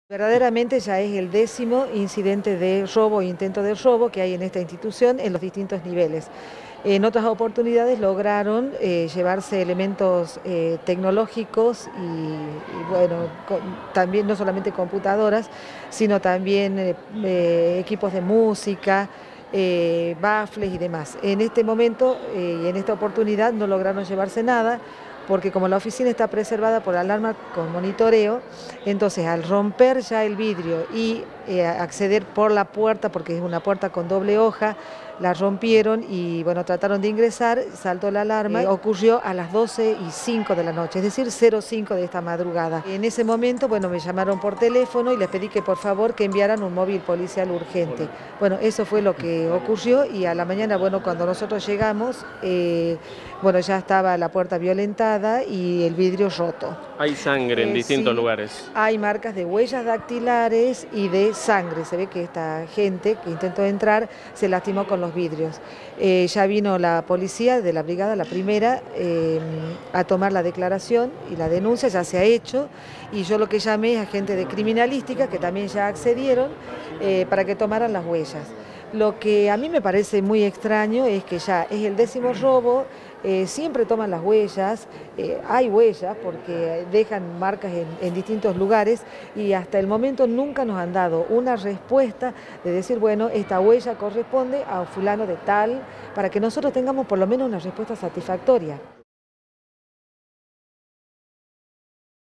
Verdaderamente ya es el 10º incidente de robo e intento de robo que hay en esta institución en los distintos niveles. En otras oportunidades lograron llevarse elementos tecnológicos y bueno, también no solamente computadoras, sino también equipos de música, baffles y demás. En este momento y en esta oportunidad no lograron llevarse nada, porque como la oficina está preservada por alarma con monitoreo, entonces al romper ya el vidrio y acceder por la puerta, porque es una puerta con doble hoja, la rompieron y bueno, trataron de ingresar, saltó la alarma, ocurrió a las 12:05 de la noche, es decir, 05 de esta madrugada. En ese momento, bueno, me llamaron por teléfono y les pedí que por favor que enviaran un móvil policial urgente. Bueno, eso fue lo que ocurrió y a la mañana, bueno, cuando nosotros llegamos, bueno, ya estaba la puerta violentada y el vidrio roto. Hay sangre en distintos lugares. Hay marcas de huellas dactilares y de sangre. Se ve que esta gente que intentó entrar se lastimó con los vidrios. Ya vino la policía de la brigada, la primera, a tomar la declaración y la denuncia ya se ha hecho. Y yo lo que llamé es a gente de criminalística que también ya accedieron para que tomaran las huellas. Lo que a mí me parece muy extraño es que ya es el 10º robo, siempre toman las huellas, hay huellas porque dejan marcas en distintos lugares y hasta el momento nunca nos han dado una respuesta de decir, bueno, esta huella corresponde a fulano de tal, para que nosotros tengamos por lo menos una respuesta satisfactoria.